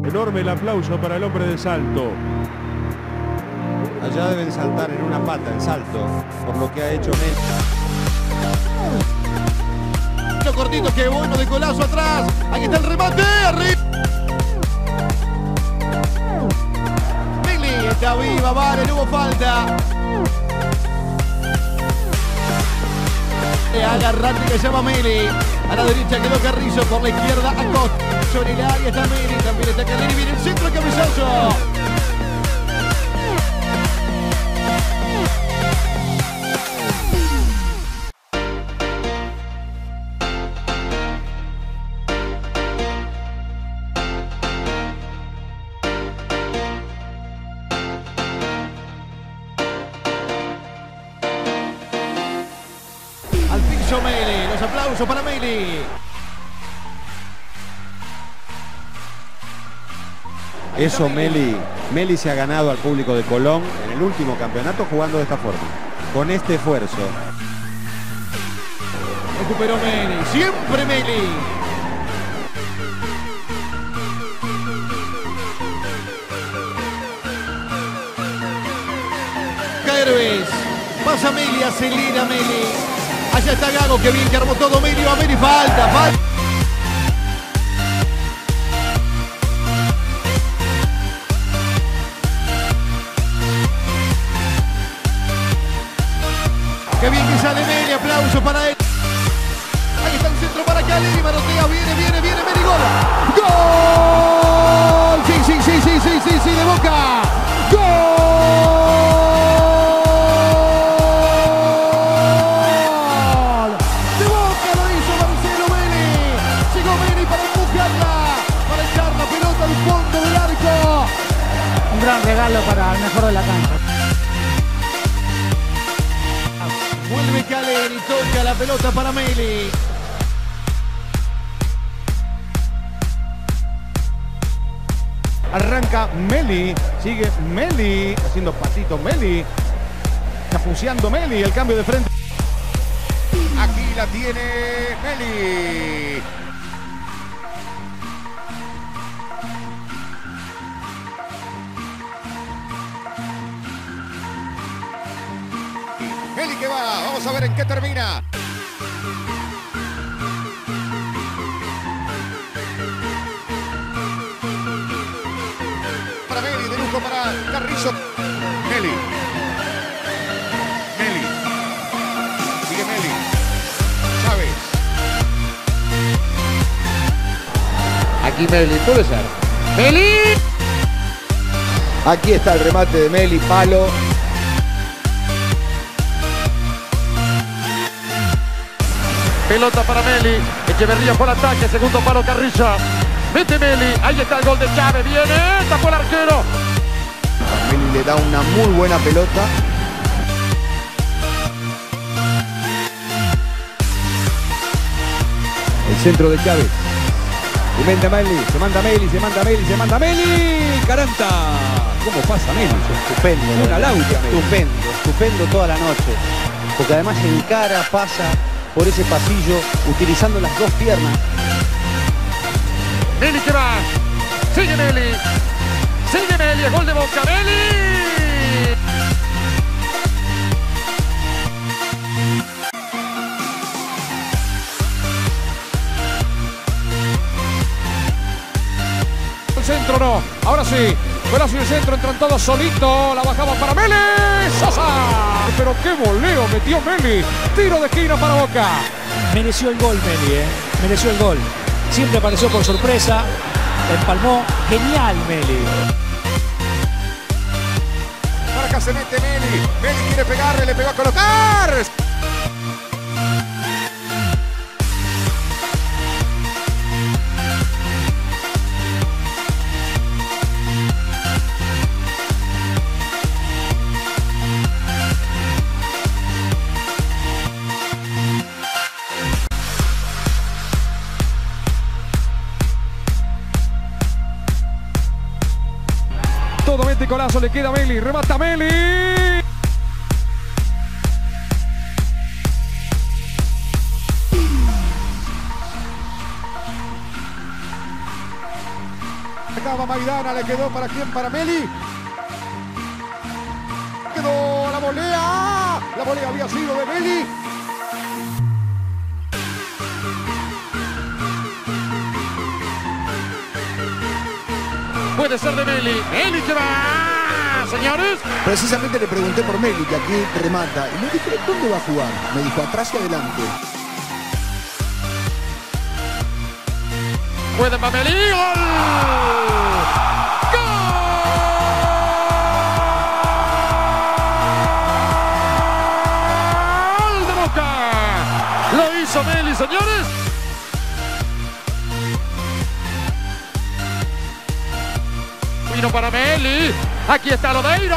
Enorme el aplauso para el hombre de Salto. Allá deben saltar en una pata el Salto, por lo que ha hecho Meli. Lo cortito, que bueno de golazo atrás. Aquí está el remate, arriba. Meli está viva, vale, no hubo falta. Agarrante que llama Meli. A la derecha quedó Carrizo, por la izquierda Acosta. Sobre el área está Meli, también está Carlini, viene el centro, el cabezazo. Al piso Meli, los aplausos para Meli. Eso Meli se ha ganado al público de Colón en el último campeonato jugando de esta forma, con este esfuerzo. Recuperó Meli, siempre Meli. Herbes, pasa Meli, acelera Meli. Allá está Gago, que bien que armó todo Meli, va a Meli, falta. Qué bien que sale Meli, aplauso para él. Ahí está el centro para Calini, manotea, viene Meli, gol. ¡Gol! Sí, de Boca. ¡Gol! De Boca lo hizo Marcelo Meli. Llegó Meli para empujarla, para echar la pelota al fondo del arco. Un gran regalo para el mejor de la cancha. Vuelve Caleni, toca la pelota para Meli. Arranca Meli, sigue Meli, haciendo patito Meli, chapuceando Meli, el cambio de frente. Aquí la tiene Meli. Meli que va, vamos a ver en qué termina. Para Meli, de lujo para Carrizo. Meli. Sigue Meli. Chávez. Aquí Meli, puede ser. ¡Meli! Aquí está el remate de Meli, palo. Pelota para Meli. Echeverría por ataque, segundo palo Carrizo. Mete Meli, ahí está el gol de Chávez, viene, tapó el arquero. Meli le da una muy buena pelota. El centro de Chávez. Y manda Meli, se manda Meli. Caranta. ¿Cómo pasa Meli? Estupendo. Una lauria, Meli. Estupendo toda la noche. Porque además encara, pasa por ese pasillo utilizando las dos piernas. Meli que va. Sigue Meli, el gol de Boca, Meli. El centro no, ahora sí. Golazo y el centro, entran todos solitos. La bajaba para Meli. Sosa. Pero qué voleo metió Meli. Tiro de esquina para Boca. Mereció el gol Meli, mereció el gol. Siempre apareció por sorpresa. Empalmó. Genial Meli. Para acá se mete Meli. Meli quiere pegarle, le pegó a colocar. Todo mete golazo, le queda Meli, remata Meli. Acaba Maidana, le quedó para quién, para Meli. Quedó la volea. La volea había sido de Meli. Puede ser de Meli. Meli que va, señores. Precisamente le pregunté por Meli, que aquí remata. Y me dijo, ¿dónde va a jugar? Me dijo, atrás y adelante. Puede para Meli. ¡Gol! ¡Gol de Boca! Lo hizo Meli, señores. Vino para Meli. Aquí está Lodeiro.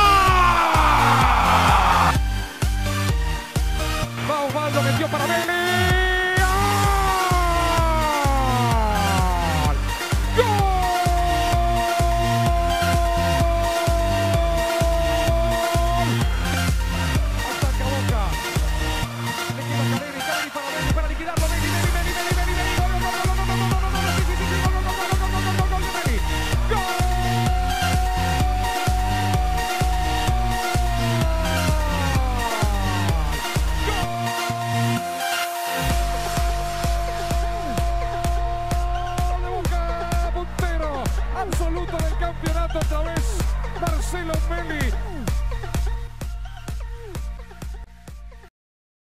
Va Osvaldo, metió para Meli. Absoluto del campeonato otra vez, Marcelo Meli.